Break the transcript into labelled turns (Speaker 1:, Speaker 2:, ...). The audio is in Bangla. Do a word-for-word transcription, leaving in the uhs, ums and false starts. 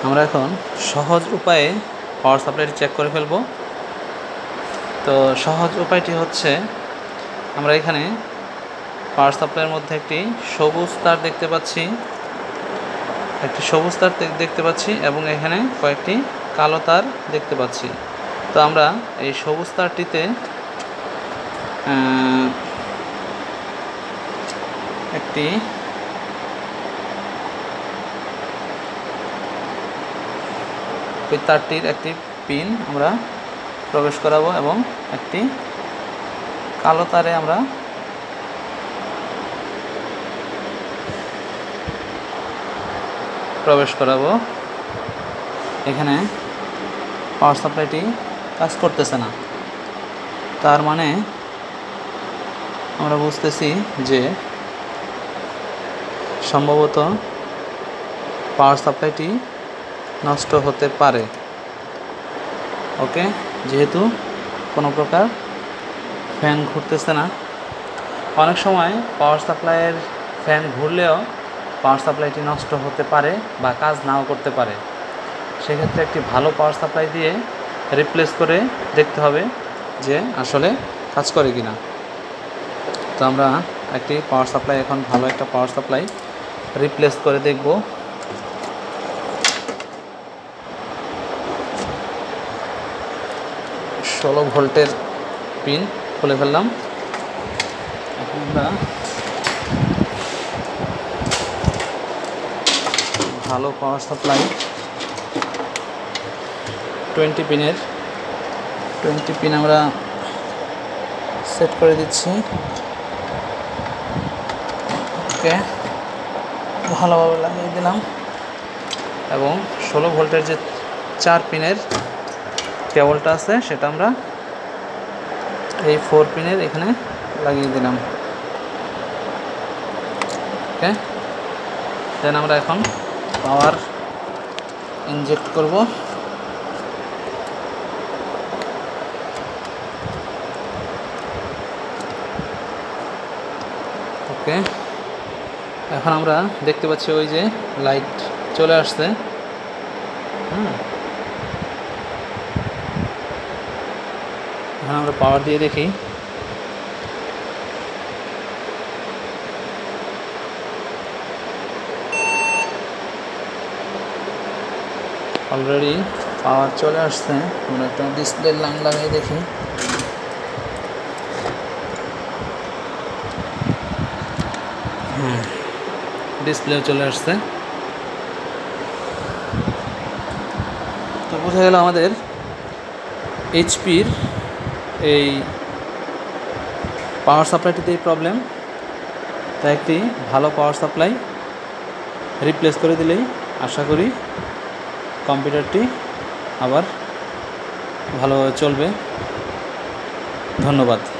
Speaker 1: আমরা এখন সহজ উপায়ে পাওয়ার সাপ্লাইটি চেক করে ফেলব। তো সহজ উপায়টি হচ্ছে, আমরা এখানে পাওয়ার সাপ্লাইয়ের মধ্যে একটি সবুজ তার দেখতে পাচ্ছি একটি সবুজ তার দেখতে পাচ্ছি এবং এখানে কয়েকটি কালো তার দেখতে পাচ্ছি। তো আমরা এই সবুজ তারটিতে একটি ওই তারটির একটি পিন আমরা প্রবেশ করাবো এবং একটি কালো তারে আমরা প্রবেশ করাবো। এখানে পাওয়ার সাপ্লাইটি কাজ করতেছে না, তার মানে আমরা বুঝতেছি যে সম্ভবত পাওয়ার সাপ্লাইটি নষ্ট হতে পারে। ওকে, যেহেতু কোনো প্রকার ফ্যান ঘুরতেছে না। অনেক সময় পাওয়ার সাপ্লাইয়ের ফ্যান ঘুরলেও পাওয়ার সাপ্লাইটি নষ্ট হতে পারে বা কাজ নাও করতে পারে। সেক্ষেত্রে একটি ভালো পাওয়ার সাপ্লাই দিয়ে রিপ্লেস করে দেখতে হবে যে আসলে কাজ করে কিনা। তো আমরা একটি পাওয়ার সাপ্লাই এখন ভালো একটা পাওয়ার সাপ্লাই রিপ্লেস করে দেখব। ষোলো ভোল্টের পিন খুলে ফেললাম। এখন আমরা ভালো পাওয়ার সাপ্লাই টোয়েন্টি পিনের টোয়েন্টি পিন আমরা সেট করে দিচ্ছি। ওকে, ভালোভাবে লাগিয়ে দিলাম এবং ষোলো ভোল্টের যে চার পিনের কেবলটা আছে সেটা আমরা এই ফোর পিনের এখানে লাগিয়ে দিলাম। ওকে, দেন আমরা এখন পাওয়ার ইনজেক্ট করব। ওকে, এখন আমরা দেখতে পাচ্ছি ওই যে লাইট চলে আসছে। হ্যাঁ, এখন আমরা পাওয়ার দিয়ে দেখি। অলরেডি পাওয়ার চলে আসছে। আমরা একটা ডিসপ্লে লাইন লাগিয়ে দেখি। হ্যাঁ, ডিসপ্লে চলে আসছে। তো বোঝা গেল আমাদের এইচপির এই পাওয়ার সাপ্লাইটিতেই প্রবলেম। তাই একটি ভালো পাওয়ার সাপ্লাই রিপ্লেস করে দিলেই আশা করি কম্পিউটারটি আবার ভালোভাবে চলবে। ধন্যবাদ।